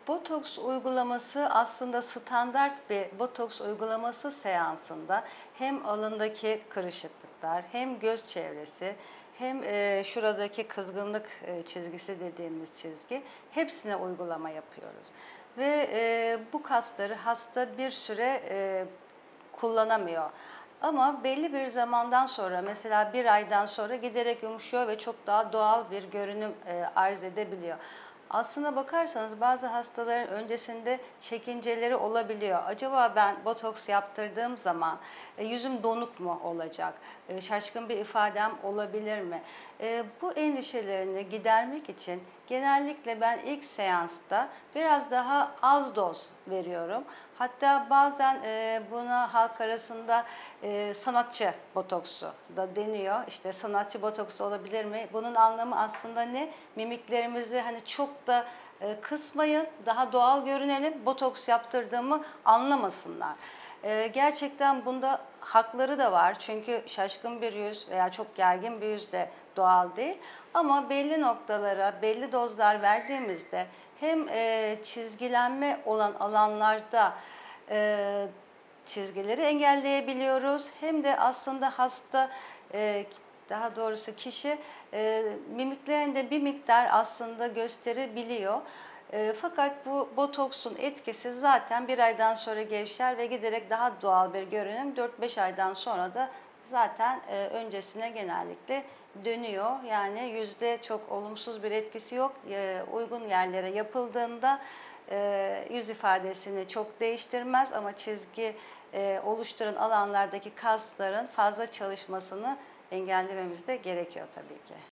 Botoks uygulaması aslında standart bir botoks uygulaması seansında hem alındaki kırışıklıklar, hem göz çevresi, hem şuradaki kızgınlık çizgisi dediğimiz çizgi hepsine uygulama yapıyoruz. Ve bu kasları hasta bir süre kullanamıyor. Ama belli bir zamandan sonra, mesela bir aydan sonra giderek yumuşuyor ve çok daha doğal bir görünüm arz edebiliyor. Aslına bakarsanız bazı hastaların öncesinde çekinceleri olabiliyor. Acaba ben botoks yaptırdığım zaman yüzüm donuk mu olacak? Şaşkın bir ifadem olabilir mi? Bu endişelerini gidermek için genellikle ben ilk seansta biraz daha az doz veriyorum. Hatta bazen buna halk arasında sanatçı botoksu da deniyor. İşte sanatçı botoksu olabilir mi? Bunun anlamı aslında ne? Mimiklerimizi hani çok da kısmayın, daha doğal görünelim, botoks yaptırdığımı anlamasınlar. Gerçekten bunda hakları da var. Çünkü şaşkın bir yüz veya çok gergin bir yüz de doğal değil. Ama belli noktalara belli dozlar verdiğimizde hem çizgilenme olan alanlarda çizgileri engelleyebiliyoruz. Hem de aslında hasta, daha doğrusu kişi mimiklerinde bir miktar aslında gösterebiliyor. Fakat bu botoksun etkisi zaten bir aydan sonra gevşer ve giderek daha doğal bir görünüm 4-5 aydan sonra da zaten öncesine genellikle dönüyor. Yani yüzde çok olumsuz bir etkisi yok. Uygun yerlere yapıldığında yüz ifadesini çok değiştirmez ama çizgi oluşturan alanlardaki kasların fazla çalışmasını engellememiz de gerekiyor tabii ki.